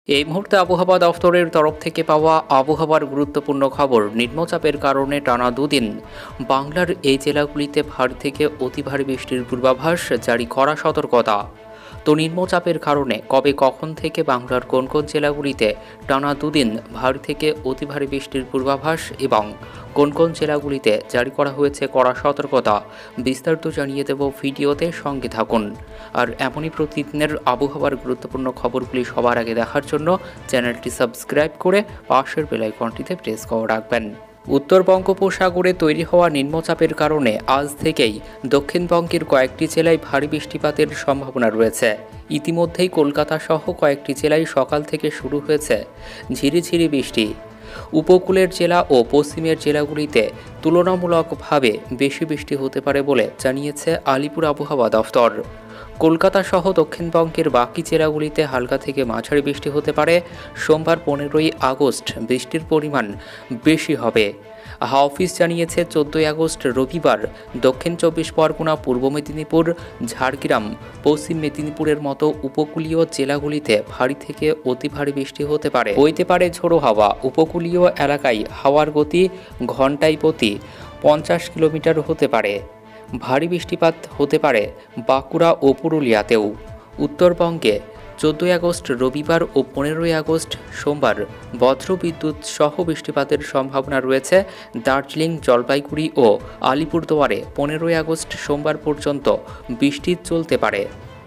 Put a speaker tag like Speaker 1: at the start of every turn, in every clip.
Speaker 1: এই মুহূর্তে আবহাওয়া দফতরের তরফ থেকে পাওয়া আবহাওয়ার গুরুত্বপূর্ণ খবর। নিম্নচাপের কারণে টানা দুদিন বাংলার এই জেলাগুলিতে ভারী থেকে অতি ভারী বৃষ্টির পূর্বাভাস জারি করা সতর্কতা। তো নিম্নচাপের কারণে কবে কখন থেকে বাংলার কোন কোন জেলাগুলিতে টানা দুদিন ভারী থেকে অতি ভারী বৃষ্টির পূর্বাভাস এবং কোন কোন জেলাগুলিতে জারি করা হয়েছে কড়া সতর্কতা, বিস্তারিত জানিয়ে দেব ভিডিওতে, সঙ্গে থাকুন। আর এমনই প্রতিদিনের আবহাওয়ার গুরুত্বপূর্ণ খবরগুলি সবার আগে দেখার জন্য চ্যানেলটি সাবস্ক্রাইব করে পাশের বেল আইকনটিতে প্রেস করে রাখবেন। উত্তর বঙ্গোপসাগরে তৈরি হওয়া নিম্নচাপের কারণে আজ থেকেই দক্ষিণবঙ্গের কয়েকটি জেলায় ভারী বৃষ্টিপাতের সম্ভাবনা রয়েছে। ইতিমধ্যেই কলকাতা সহ কয়েকটি জেলায় সকাল থেকে শুরু হয়েছে ঝিরিঝিরি বৃষ্টি। উপকূলের জেলা ও পশ্চিমের জেলাগুলিতে তুলনামূলকভাবে বেশি বৃষ্টি হতে পারে বলে জানিয়েছে আলিপুর আবহাওয়া দফতর। কলকাতা সহ দক্ষিণবঙ্গের বাকি জেলাগুলিতে হালকা থেকে মাঝারি বৃষ্টি হতে পারে। সোমবার 15ই আগস্ট বৃষ্টির পরিমাণ বেশি হবে। হাওয়া অফিস জানিয়েছে 14ই আগস্ট রবিবার দক্ষিণ 24 পরগনা, পূর্ব মেদিনীপুর, ঝাড়গ্রাম, পশ্চিম মেদিনীপুরের মতো উপকূলীয় জেলাগুলিতে ভারী থেকে অতি ভারী বৃষ্টি হতে পারে। বইতে পারে ঝোড়ো হাওয়া। উপকূলীয় এলাকায় হাওয়ার গতি ঘন্টায় প্রতি 50 কিলোমিটার হতে পারে। ভারী বৃষ্টিপাত হতে পারে বাঁকুড়া ও পুরুলিয়াতেও। উত্তরবঙ্গে 14ই আগস্ট রবিবার ও 15ই আগস্ট সোমবার বজ্রবিদ্যুৎ সহ বৃষ্টিপাতের সম্ভাবনা রয়েছে। দার্জিলিং, জলপাইগুড়ি ও আলিপুরদুয়ারে 15ই আগস্ট সোমবার পর্যন্ত বৃষ্টি চলতে পারে।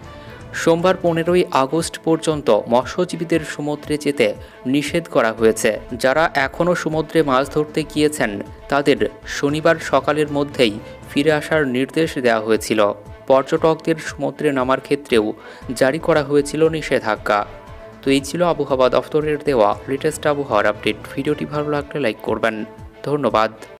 Speaker 1: সোমবার 15ই আগস্ট পর্যন্ত মৎস্যজীবীদের সমুদ্রে যেতে নিষেধ করা হয়েছে। যারা এখনও সমুদ্রে মাছ ধরতে গিয়েছেন তাদের শনিবার সকালের মধ্যেই ফিরে আসার নির্দেশ দেওয়া হয়েছিল। পর্যটকদের সমুদ্রে নামার ক্ষেত্রেও জারি করা হয়েছিল নিষেধাজ্ঞা। তো এই ছিল আবহাওয়া দফতরের দেওয়া লেটেস্ট আবহাওয়ার আপডেট। ভিডিওটি ভালো লাগলে লাইক করবেন। ধন্যবাদ।